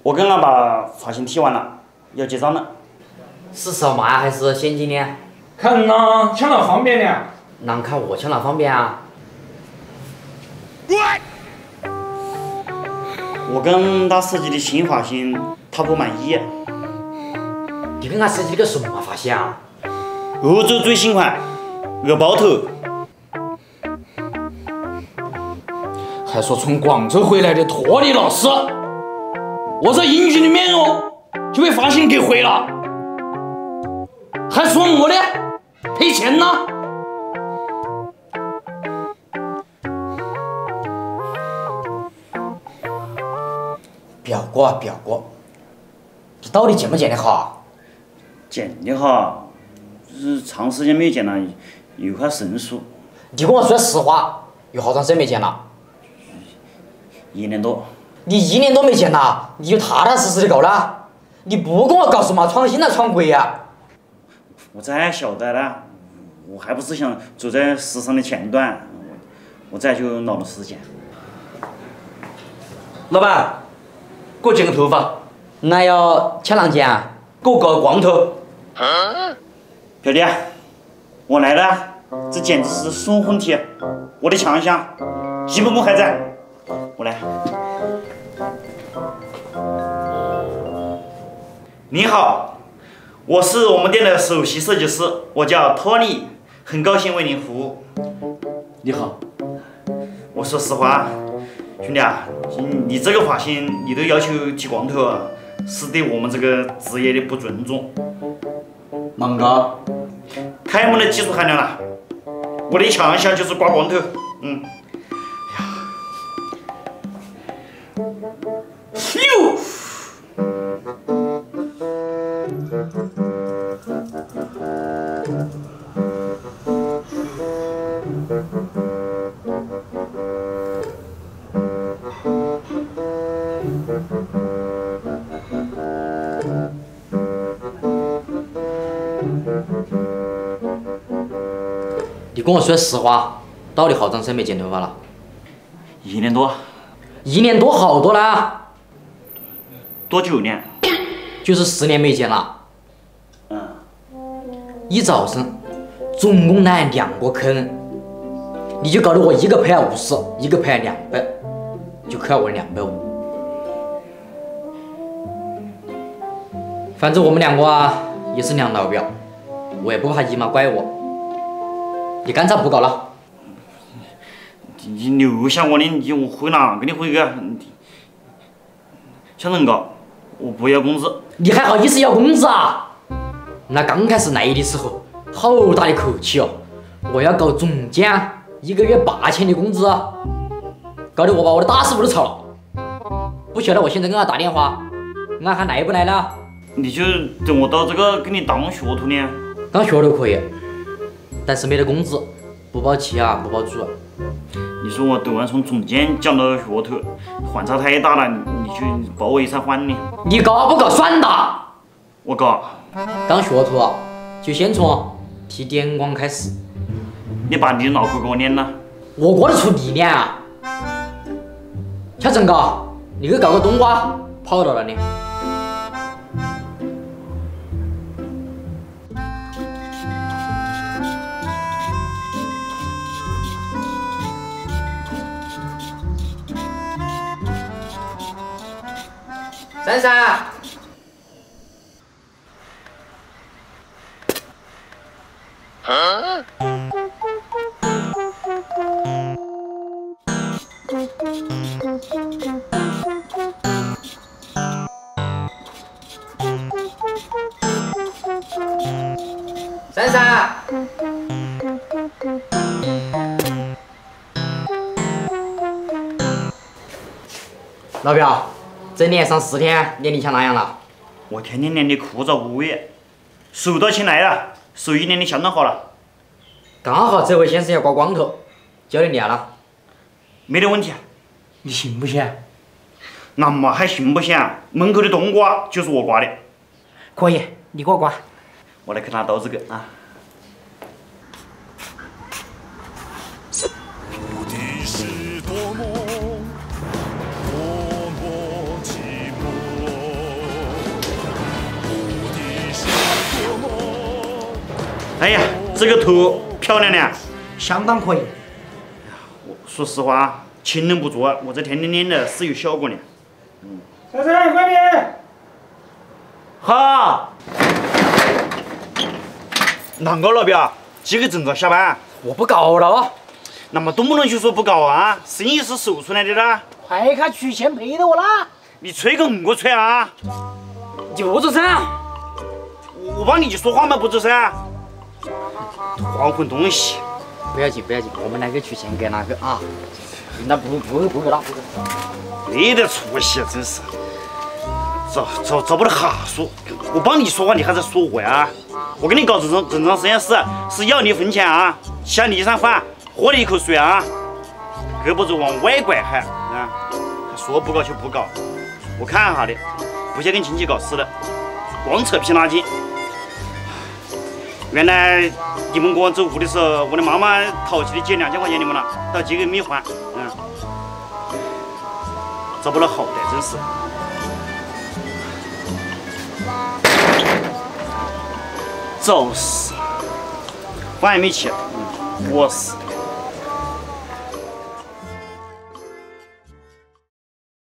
我跟俺爸发型剃完了，要结账了。 是扫码还是现金呢？ 看呐，抢了方便的。 啷看我抢了方便啊？ 我跟他设计的新发型，他不满意。 你跟俺设计了个什么发型啊？ 欧洲最新款，鹅包头。 还说从广州回来的托尼老师，我在英剧里面就被发型给毁了，还说我的赔钱呢。 表哥啊表哥，你到底见不见得好？ 见的好，就是长时间没有见了，有块生疏。 你跟我说实话，有好长时间没见了。 1年多。 你1年多没见了，你就踏踏实实的够了。你不跟我搞什么闯新了闯鬼呀？ 我咋晓得呢？我还不是想走在时尚的前端，我这就闹了时间。 老板，给我剪个头发。 那要抢啷剪啊？ 给我搞个光头。 表弟，我来了，这简直是送婚帖，我的强项，基本功还在，我来。你好，我是我们店的首席设计师，我叫托尼，很高兴为您服务。 你好， 我说实话，兄弟啊，你这个发型你都要求剃光头啊，是对我们这个职业的不尊重。 啷个？ 太没得技术含量了，我的强项就是刮光头。 哟。 你跟我说实话，到底好长时间没剪头发了 1年多。 ？1年多好多了， 多9年？ 就是10年没剪了。一早上总共来2个客人，你就搞得我一个赔了50，一个赔了200，就扣了我250。反正我们2个啊也是2老表，我也不怕姨妈怪我。你干脆不搞了。 你留下我的，我回哪给你回个？想人搞，我不要工资。 你还好意思要工资啊？那刚开始来的时候，好大的口气哦！我要搞总监，1个月8000的工资，搞得我把我的大师傅都炒了。不晓得我现在给他打电话，俺还来不来了？ 你就等我到这个给你当学徒呢。 当学徒可以，但是没得工资，不包期啊，不包住。 你说我等完从总监降到学徒，反差太大了，你去包我一下换呢？ 你搞不搞算的？ 我搞。 当学徒就先从剃点光开始。 你把你的脑壳给我练了。 我过得出你练啊？小陈哥，你去搞个冬瓜，跑到了你。珊珊，珊珊，老表。这连上4天，练得像那样了？ 我天天练的枯燥无味，手到擒来了，手艺练得相当好了。 刚好这位先生要刮光头，教你练了。 没得问题。 你信不信？ 那么还信不信啊？门口的冬瓜就是我刮的。 可以，你给我刮。 我来给他倒这个啊。 是多么寂寞。 哎呀，这个图漂亮的， 相当可以。 说实话，勤能补拙，我这天天练的是有效果的。 小陈，快点！ 好。啷个了表？几个正在下班？ 我不搞了哦。 那么动不动就说不搞啊？生意是手出来的啦。 快看取钱赔的我啦！ 你吹跟我吹啊？ 就是噻。 我帮你说话嘛，不是噻？黄混东西。 不要紧，不要紧，我们两个取钱给哪个啊？那不给了，不给。 没得出息，真是。找不得哈说，我帮你说话，你还在说我呀？我跟你搞整桩实验室是要你分钱啊，抢你一餐饭，喝你一口水啊，胳膊肘往外拐还啊，还说不搞就不搞，我看哈的，不像跟亲戚搞似的，光扯皮拉筋。原来你们过周五的时候，我的妈妈淘气的借2000块钱你们了，到结个没还，找不到好的，真是。就是，饭也没吃，我是。